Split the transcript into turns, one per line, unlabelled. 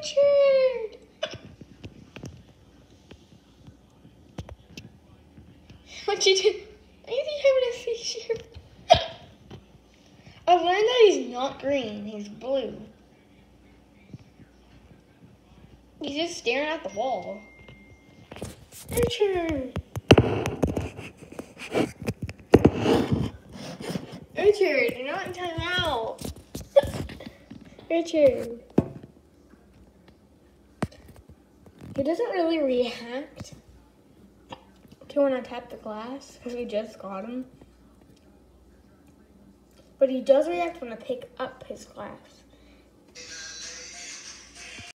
Richard! What you do? Is he having a seizure? I've learned that he's not green, he's blue. He's just staring at the wall. Richard! Richard, you're not in timeout. Richard. He doesn't really react to when I tap the glass because we just got him. But he does react when I pick up his glass.